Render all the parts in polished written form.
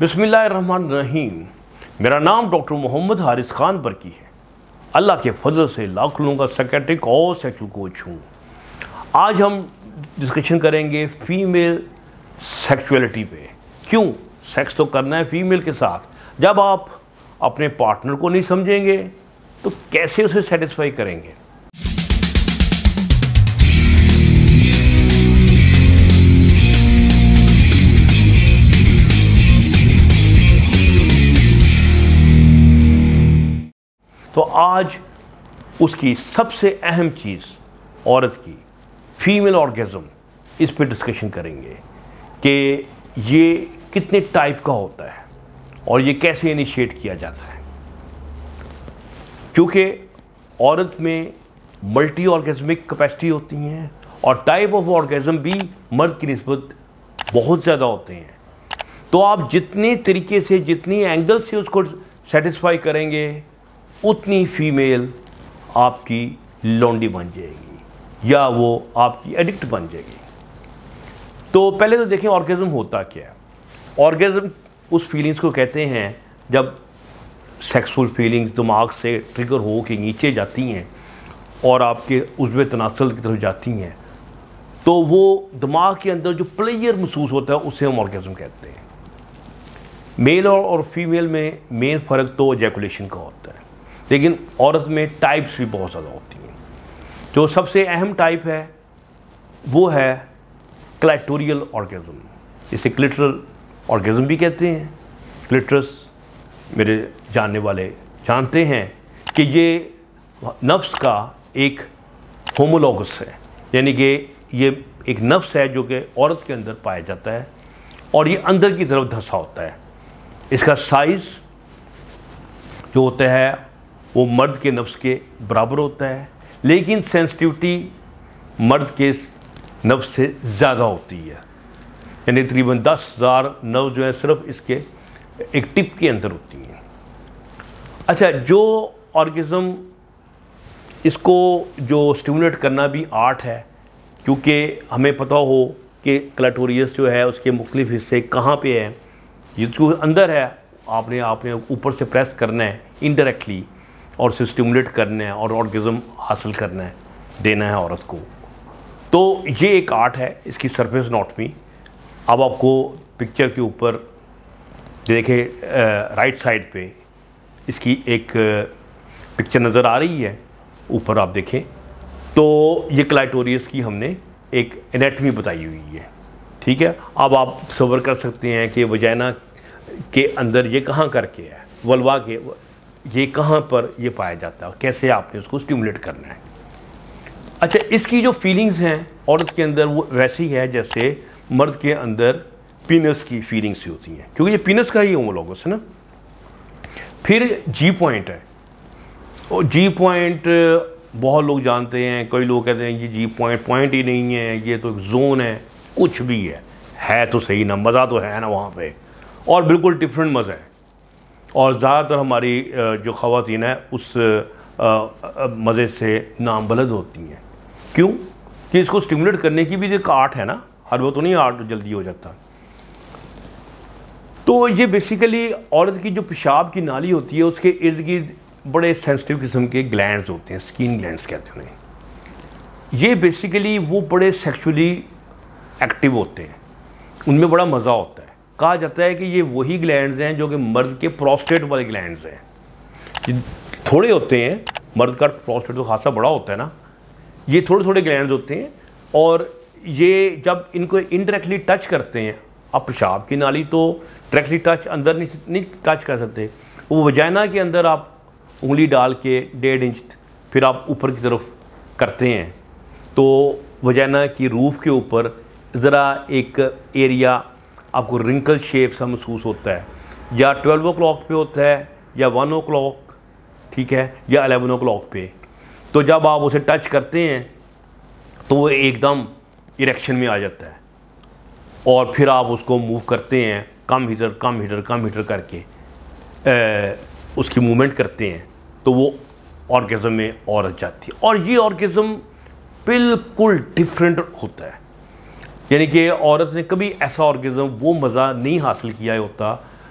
बिस्मिल्लाहिर्रहमानिर्रहीम। मेरा नाम डॉक्टर मोहम्मद हारिस खान बरकी है। अल्लाह के फजल से लाख लोगों का साइकियाट्रिक और सेक्सुअल कोच हूँ। आज हम डिस्कशन करेंगे फीमेल सेक्सुअलिटी पे। क्यों सेक्स तो करना है फीमेल के साथ, जब आप अपने पार्टनर को नहीं समझेंगे तो कैसे उसे सेटिस्फाई करेंगे। तो आज उसकी सबसे अहम चीज़ औरत की फीमेल ऑर्गेज़म, इस पे डिस्कशन करेंगे कि ये कितने टाइप का होता है और ये कैसे इनिशिएट किया जाता है। क्योंकि औरत में मल्टी ऑर्गेज़मिक कैपेसिटी होती हैं और टाइप ऑफ ऑर्गेज़म भी मर्द की निस्बत बहुत ज़्यादा होते हैं। तो आप जितने तरीके से, जितनी एंगल से उसको सेटिस्फाई करेंगे, उतनी फीमेल आपकी लौंडी बन जाएगी या वो आपकी एडिक्ट बन जाएगी। तो पहले तो देखें ऑर्गेज़म होता क्या है। ऑर्गेज़म उस फीलिंग्स को कहते हैं जब सेक्सुअल फीलिंग्स दिमाग से ट्रिगर हो के नीचे जाती हैं और आपके उज़्व तनासल की तरफ जाती हैं, तो वो दिमाग के अंदर जो प्लेयर महसूस होता है उसे हम ऑर्गेज़म कहते हैं। मेल और फीमेल में मेन फ़र्क तो एजैकुलेशन का होता है, लेकिन औरत में टाइप्स भी बहुत ज़्यादा होती हैं। जो सबसे अहम टाइप है वो है क्लाइटोरियल ऑर्गेज़म। इसे क्लिटरल ऑर्गेज़म भी कहते हैं। क्लिटरस मेरे जानने वाले जानते हैं कि ये नफ्स का एक होमोलॉगस है, यानी कि ये एक नफ्स है जो कि औरत के अंदर पाया जाता है और ये अंदर की तरफ धंसा होता है। इसका साइज़ जो होता है वो मर्द के नफ्स के बराबर होता है, लेकिन सेंसिटिविटी मर्द के नफ्स से ज़्यादा होती है। यानी तकरीबन 10,000 नर्व जो है सिर्फ इसके एक टिप के अंदर होती हैं। अच्छा, जो ऑर्गेज़म इसको जो स्टिमुलेट करना भी आर्ट है, क्योंकि हमें पता हो कि क्लाइटोरियस जो है उसके मुख्तलिफ हिस्से कहाँ पे हैं। ये जो अंदर है आपने ऊपर से प्रेस करना है इनडायरेक्टली और उसे स्टिमुलेट करना है और ऑर्गेज़म हासिल करना है, देना है औरत को। तो ये एक आर्ट है, इसकी सरफेस एनाटॉमी। अब आपको पिक्चर के ऊपर देखें, राइट साइड पे इसकी एक पिक्चर नज़र आ रही है। ऊपर आप देखें तो ये क्लाइटोरियस की हमने एक एनाटॉमी बताई हुई है, ठीक है। अब आप तस्वर कर सकते हैं कि वजाइना के अंदर ये कहाँ करके है, वल्वा के ये कहाँ पर ये पाया जाता है, कैसे आपने उसको स्टिमुलेट करना है। अच्छा, इसकी जो फीलिंग्स हैं औरत के अंदर वो वैसी है जैसे मर्द के अंदर पीनस की फीलिंग्स होती हैं, क्योंकि ये पीनस का ही होमोलॉगस है ना। फिर जी पॉइंट है, और जी पॉइंट बहुत लोग जानते हैं, कई लोग कहते हैं ये जी पॉइंट ही नहीं है, ये तो एक जोन है। कुछ भी है तो सही ना, मज़ा तो है ना वहाँ पे, और बिल्कुल डिफरेंट मज़ा है। और ज़्यादातर हमारी जो ख़वातीन है उस मज़े से नामबलद होती हैं। क्यों कि इसको स्टिमुलेट करने की भी एक आर्ट है ना, हर वो तो नहीं आर्ट जल्दी हो जाता। तो ये बेसिकली औरत की जो पेशाब की नाली होती है उसके इर्द गिर्द बड़े सेंसिटिव किस्म के ग्लैंड्स होते हैं, स्किन ग्लैंड्स कहते हैं उन्हें। ये बेसिकली वो बड़े सेक्सुअली एक्टिव होते हैं, उनमें बड़ा मज़ा होता है। कहा जाता है कि ये वही ग्लैंड्स हैं जो कि मर्द के प्रोस्टेट वाले ग्लैंड्स हैं। ये थोड़े होते हैं, मर्द का प्रोस्टेट तो खासा बड़ा होता है ना, ये थोड़े थोड़े ग्लैंड्स होते हैं। और ये जब इनको इनडायरेक्टली टच करते हैं, आप पेशाब की नाली तो डायरेक्टली टच अंदर नहीं टच कर सकते, वो वजाइना के अंदर आप उंगली डाल के 1.5 इंच फिर आप ऊपर की तरफ करते हैं, तो वजाइना की रूफ के ऊपर ज़रा एक एरिया आपको रिंकल शेप सा महसूस होता है। या 12 o'clock पे होता है या 1 o'clock, ठीक है, या 11 o'clock पे। तो जब आप उसे टच करते हैं तो वो एकदम इरेक्शन में आ जाता है और फिर आप उसको मूव करते हैं, कम हीटर करके उसकी मूवमेंट करते हैं, तो वो ऑर्गेज़म में औरत जाती है। और ये ऑर्गेज़म बिल्कुल डिफरेंट होता है, यानी कि औरत ने कभी ऐसा ऑर्गेज़म वो मज़ा नहीं हासिल किया होता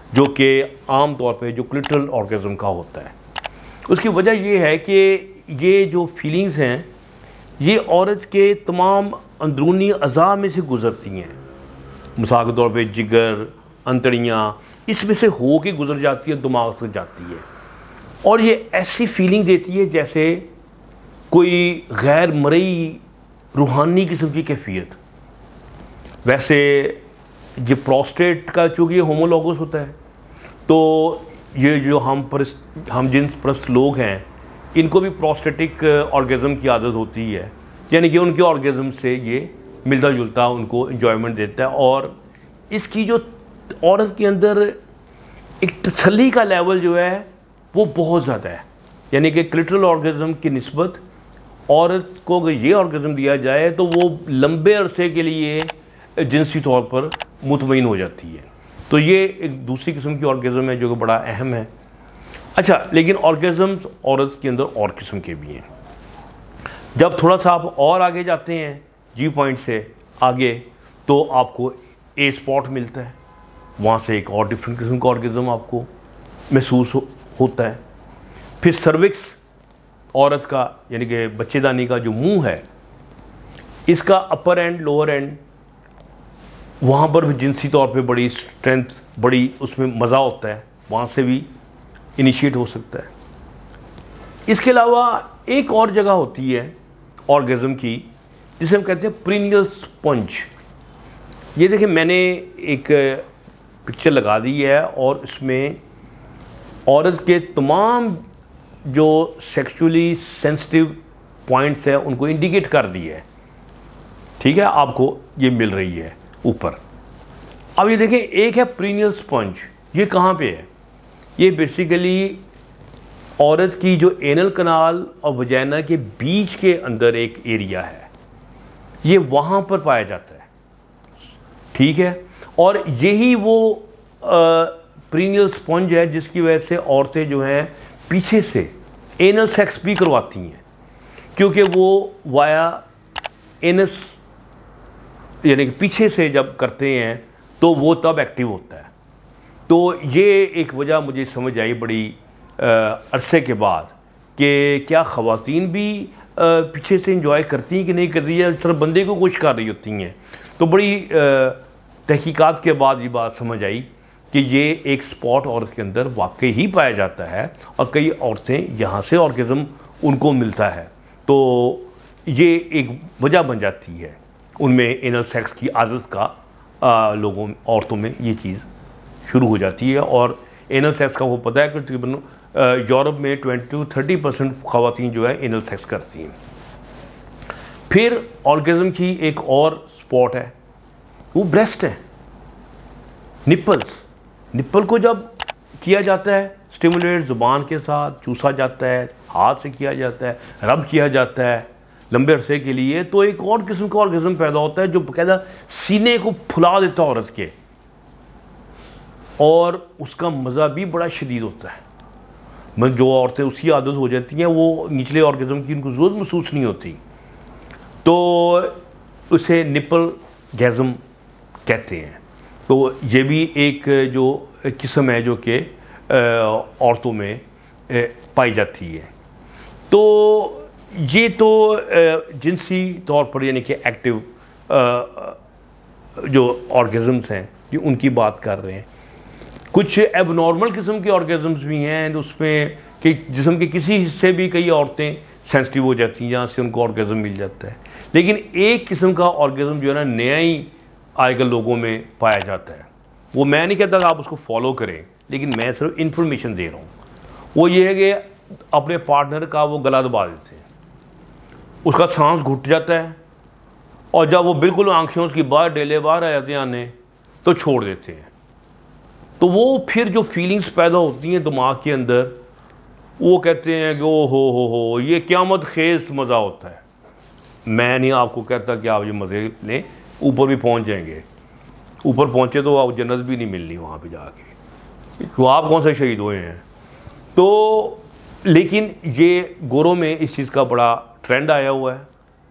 जो कि आम तौर पे जो क्लिटरल ऑर्गेज़म का होता है। उसकी वजह ये है कि ये जो फीलिंग्स हैं ये औरत के तमाम अंदरूनी अज़ा में से गुज़रती हैं। मिसाल के तौर पे जिगर, अंतड़ियाँ, इसमें से हो के गुज़र जाती है, दिमाग से जाती है, और ये ऐसी फीलिंग देती है जैसे कोई गैर मरई रूहानी किस्म की कैफियत। वैसे ये प्रोस्टेट का चूँकि ये होमोलॉगस होता है, तो ये जो हम जिन्स परस्त लोग हैं इनको भी प्रोस्टेटिक ऑर्गेज़म की आदत होती है, यानी कि उनके ऑर्गेज़म से ये मिलता जुलता उनको इन्जॉयमेंट देता है। और इसकी जो औरत के अंदर एक तसल्ली का लेवल जो है वो बहुत ज़्यादा है, यानी कि क्लिटरल ऑर्गेज़म की निस्बत औरत को अगर ये ऑर्गेज़म दिया जाए तो वो लंबे अरसे के लिए जिनसी तौर पर मुतमईन हो जाती है। तो ये एक दूसरी किस्म की ऑर्गेज़म है जो कि बड़ा अहम है। अच्छा, लेकिन ऑर्गेज़म्स औरत के अंदर और किस्म के भी हैं। जब थोड़ा सा आप और आगे जाते हैं जी पॉइंट से आगे, तो आपको ए स्पॉट मिलता है, वहाँ से एक और डिफरेंट किस्म का ऑर्गेज़म आपको महसूस होता है। फिर सर्विक्स औरत का, यानी कि बच्चेदानी का जो मुंह है, इसका अपर एंड लोअर एंड, वहाँ पर भी जिनसी तौर पे बड़ी स्ट्रेंथ, बड़ी उसमें मज़ा होता है, वहाँ से भी इनिशिएट हो सकता है। इसके अलावा एक और जगह होती है ऑर्गेज़म की जिसे हम कहते हैं प्रीनियल स्पंज। ये देखिए, मैंने एक पिक्चर लगा दी है और इसमें औरत के तमाम जो सेक्सुअली सेंसिटिव पॉइंट्स हैं उनको इंडिकेट कर दिया है। ठीक है, आपको ये मिल रही है ऊपर। अब ये देखें, एक है प्रीनियल स्पंज, ये कहाँ पे है? ये बेसिकली औरत की जो एनल कनाल और वजाइना के बीच के अंदर एक एरिया है, ये वहाँ पर पाया जाता है। ठीक है, और यही वो प्रीनियल स्पंज है जिसकी वजह से औरतें जो हैं पीछे से एनल सेक्स भी करवाती हैं, क्योंकि वो वाया एनस, यानी कि पीछे से जब करते हैं तो वो तब एक्टिव होता है। तो ये एक वजह मुझे समझ आई बड़ी अरसे के बाद कि क्या ख़वातीन भी पीछे से इंजॉय करती हैं कि नहीं करती है, सिर्फ बंदे को कुछ कर रही होती हैं। तो बड़ी तहकीकात के बाद ये बात समझ आई कि ये एक स्पॉट औरत के अंदर वाकई ही पाया जाता है और कई औरतें यहाँ से ऑर्गेज़म उनको मिलता है। तो ये एक वजह बन जाती है उनमें एनल सेक्स की आदत का, लोगों औरतों में ये चीज़ शुरू हो जाती है। और एनल सेक्स का वो पता है कि तकरीबन यूरोप में 20-30% ख़वातीन जो है एनल सेक्स करती हैं। फिर ऑर्गेज़म की एक और स्पॉट है, वो ब्रेस्ट है, निप्पल्स। निप्पल को जब किया जाता है स्टिमुलेट, ज़ुबान के साथ चूसा जाता है, हाथ से किया जाता है, रब किया जाता है लंबे अरसे के लिए, तो एक और किस्म का ऑर्गेज़म पैदा होता है जो बाकायदा सीने को फुला देता है औरत के, और उसका मज़ा भी बड़ा शदीद होता है। मतलब जो औरतें उसकी आदत हो जाती हैं वो निचले ऑर्गेज़म की उनको ज़रूरत महसूस नहीं होती, तो उसे निपल गैज़म कहते हैं। तो ये भी एक जो किस्म है जो कि औरतों में पाई जाती है। तो ये तो जिनसी तौर पर यानी कि एक्टिव जो ऑर्गेज़म्स हैं ये उनकी बात कर रहे हैं। कुछ एबनॉर्मल किस्म के ऑर्गेज़म्स भी हैं उसमें कि जिस्म के किसी हिस्से भी कई औरतें सेंसिटिव हो जाती हैं जहाँ से उनको ऑर्गेज़म मिल जाता है। लेकिन एक किस्म का ऑर्गेज़म जो है ना नया ही आजकल लोगों में पाया जाता है, वो मैं नहीं कहता कि आप उसको फॉलो करें, लेकिन मैं सिर्फ इन्फॉर्मेशन दे रहा हूँ। वो ये है कि अपने पार्टनर का वो गला दबा देते हैं, उसका सांस घुट जाता है, और जब वो बिल्कुल आंखें उसकी बाहर डेले बाहर आ जाते हैं आने, तो छोड़ देते हैं। तो वो फिर जो फीलिंग्स पैदा होती हैं दिमाग के अंदर, वो कहते हैं कि ओ हो ये क़यामत खेज़ मज़ा होता है। मैं नहीं आपको कहता कि आप ये मज़े लें, ऊपर भी पहुंच जाएंगे, ऊपर पहुंचे तो आप जन्नत भी नहीं मिलनी वहाँ पे जाके, तो आप कौन से शहीद हुए हैं। तो लेकिन ये गोरों में इस चीज़ का बड़ा ट्रेंड आया हुआ है,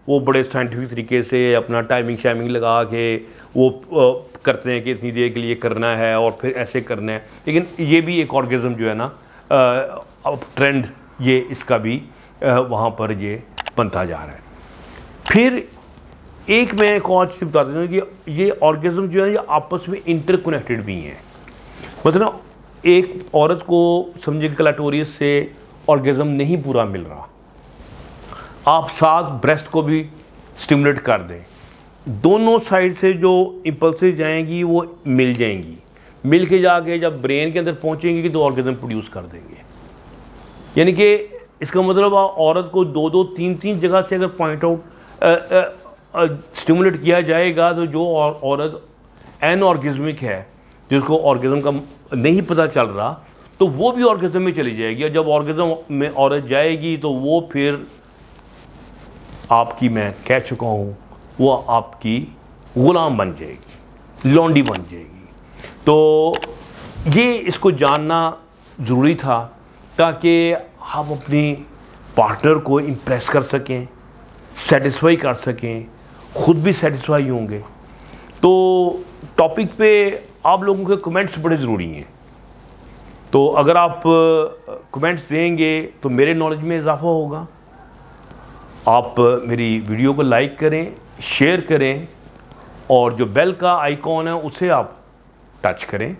वो बड़े साइंटिफिक तरीके से अपना टाइमिंग शाइमिंग लगा के वो करते हैं कि इतनी देर के लिए करना है और फिर ऐसे करना है। लेकिन ये भी एक ऑर्गेज़म जो है ना, अब ट्रेंड ये इसका भी वहाँ पर ये बनता जा रहा है। फिर एक मैं एक और चीज़ बताता हूँ कि ये ऑर्गेज़म जो है ये आपस में इंटरकनेक्टेड भी हैं। मतलब एक औरत को समझे क्लैटोरियस से ऑर्गेज़म नहीं पूरा मिल रहा, आप साथ ब्रेस्ट को भी स्टिमुलेट कर दें, दोनों साइड से जो इम्पल्सेस जाएंगी वो मिल जाएंगी, मिल के जाके जब ब्रेन के अंदर पहुंचेंगी तो ऑर्गेज़म प्रोड्यूस कर देंगे। यानी कि इसका मतलब औरत को दो दो तीन तीन जगह से अगर पॉइंट आउट स्टिमुलेट किया जाएगा तो जो औरत एनऑर्गेज़मिक है, जिसको ऑर्गेज़म का नहीं पता चल रहा, तो वो भी ऑर्गेज़म में चली जाएगी। और जब ऑर्गेज़म में औरत जाएगी तो वो फिर आपकी, मैं कह चुका हूँ, वो आपकी ग़ुलाम बन जाएगी, लौंडी बन जाएगी। तो ये इसको जानना ज़रूरी था ताकि आप अपनी पार्टनर को इम्प्रेस कर सकें, सेटिस्फाई कर सकें, ख़ुद भी सेटिस्फाई होंगे। तो टॉपिक पे आप लोगों के कमेंट्स बड़े ज़रूरी हैं। तो अगर आप कमेंट्स देंगे तो मेरे नॉलेज में इजाफा होगा। आप मेरी वीडियो को लाइक करें, शेयर करें और जो बेल का आइकॉन है उसे आप टच करें।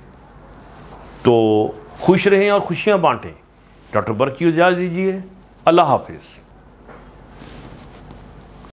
तो खुश रहें और खुशियाँ बांटें। डॉक्टर बर्क की इजाज़त दीजिए। अल्लाह हाफिज़।